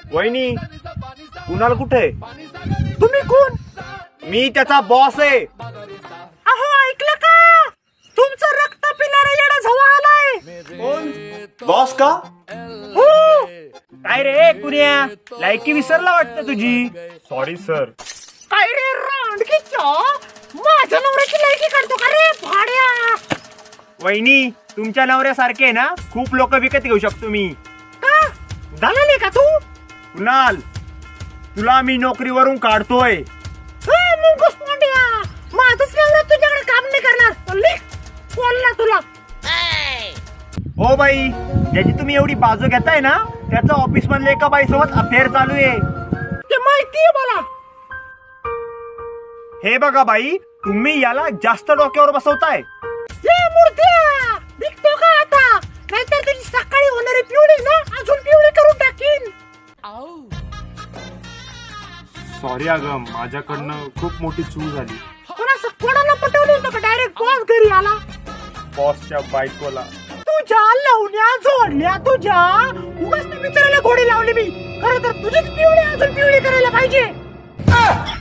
वहिनी, कुणाल कुठे? तुम्ही कोण? मी त्याचा बॉस आहे. अहो ऐकलं का? तुमचं रक्त पिणारा येडा झवा आलाय. कोण? बॉस का? हो. काय रे कुण्या, लायकी विसरला वाटतं तुझी. Sorry sir. काय रे रांडकीच्या, माझ्या नवऱ्याची लायकी काढतो का रे भाड्या? वहिनी, तुमच्या नवऱ्यासारखे ना खूप लोक विकत घेऊ शकतो मी. का झालं का तू? कुणाल, तुला मी नोकरीवरून काढतोय. माझंच नवरा तुझ्याकडे काम नाही करणार. बोलला तुला. हो बाई, ज्याची तुम्ही एवढी बाजू घेताय ना त्याचा ऑफिस मधल्या एका बाई सोबत अफेअर चालू आहे. ते माहितीये मला. हे बघा बाई, तुम्ही याला जास्त डोक्यावर बसवताय. दिसतो का आता? नाहीतर तुझी सकाळी होणारी पिवळी ना अजून पिवळी करून टाकीन. सॉरी अगं, माझ्याकडनं खूप मोठी चूक झाली. कोणाला पटवलं होतं का डायरेक्ट बॉस घरी आला? बॉसच्या बायकोला. तुझ्या लावण्या जोडल्या तुझ्या. उगाच मित्राला घोडी लावली मी. खरं तर तुझीच पिवळी अजून पिवळी करायला पाहिजे.